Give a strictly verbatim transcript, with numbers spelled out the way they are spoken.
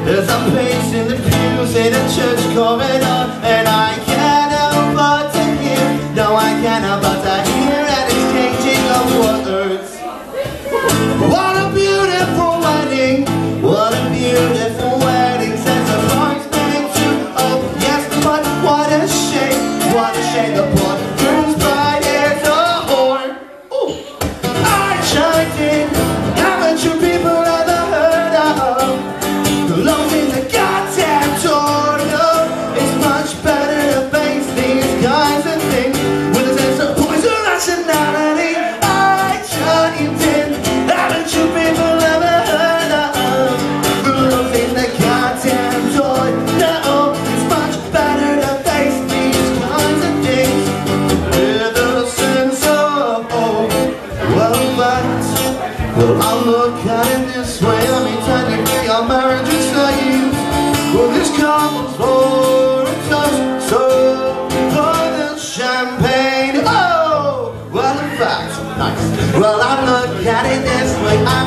There's a pace in the pews in a church corridor, and I can't help but to hear. No, I can't help but to hear an exchanging of words. What a beautiful wedding! What a beautiful wedding! Says the bridesmaid too. Oh yes, but what a shame! What a shame the poor groom's bride is a whore. Ooh. I chimed in. Haven't you people ever heard of love in the goddamn door? No, it's much better to face these kinds of things with a sense of poison rationality. I chimed in. Haven't you people ever heard of love in the goddamn door? No, it's much better to face these kinds of things with a sense of oh, well, but well, I'll look at it this way. I mean, technically our marriage is safe. Well, this comes for a toast, so pour the champagne. Oh, well, in fact, nice. Well, I look at it this way. I